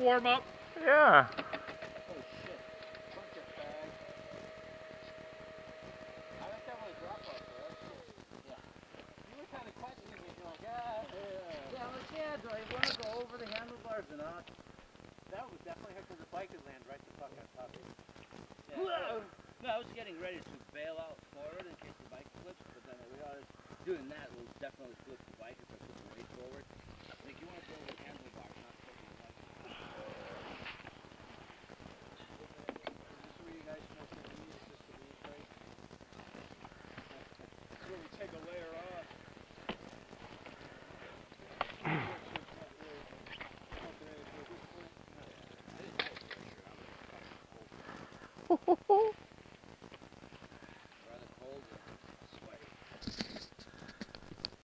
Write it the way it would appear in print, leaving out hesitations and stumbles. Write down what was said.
warm up. Yeah. Oh shit. Bunch of bags. I think that was a drop off, so that's cool. Yeah. You were kind of questioning me. You're like, yeah, I'm like, yeah, do I want to go over the handlebars or not? That was definitely hard because the bike would land right the fuck on top of it. Yeah. No, I was getting ready to bail out forward in case the bike flips, but then I realized doing that will definitely flip the bike if I put the weight forward. Like, you want to go over the handlebars, not flipping the bike. Is this where you guys smoke your weed? Is this the weed break? This is where we take a layer off. Ho, ho, ho.